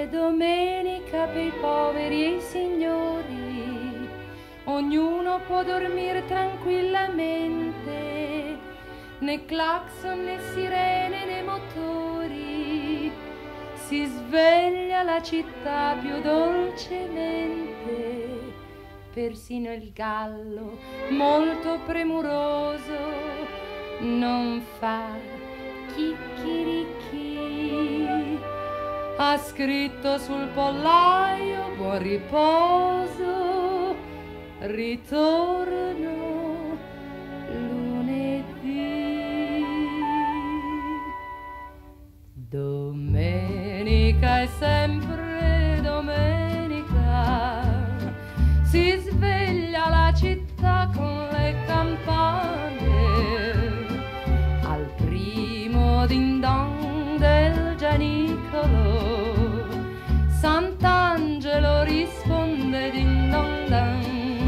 domenica per i poveri e i signori, ognuno può dormire tranquillamente, né clacson né sirene né motori, si sveglia la città più dolcemente, persino il gallo molto premuroso non fa chicchirichì. Ha scritto sul pollaio buon riposo, ritorno lunedì. Domenica è sempre domenica, si sveglia la città con le campane, al primo din don del Gianicolo Sant'Angelo risponde din don dan.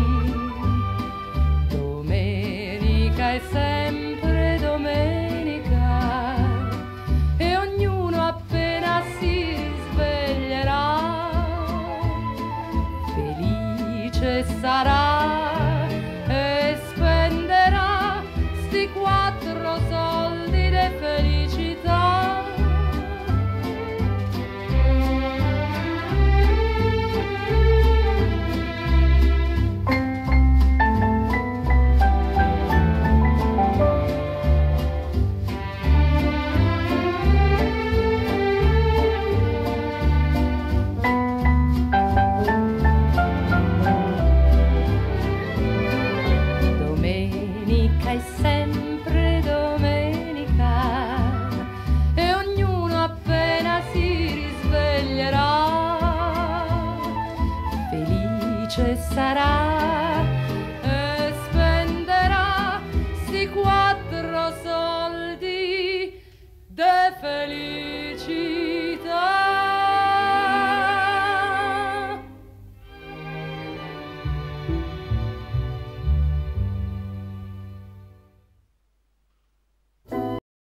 Domenica è sempre domenica e ognuno appena si sveglierà felice sarà e spenderà sti 4 soldi di felicità. È sempre domenica e ognuno appena si risveglierà felice sarà e spenderà sti 4 soldi de felice.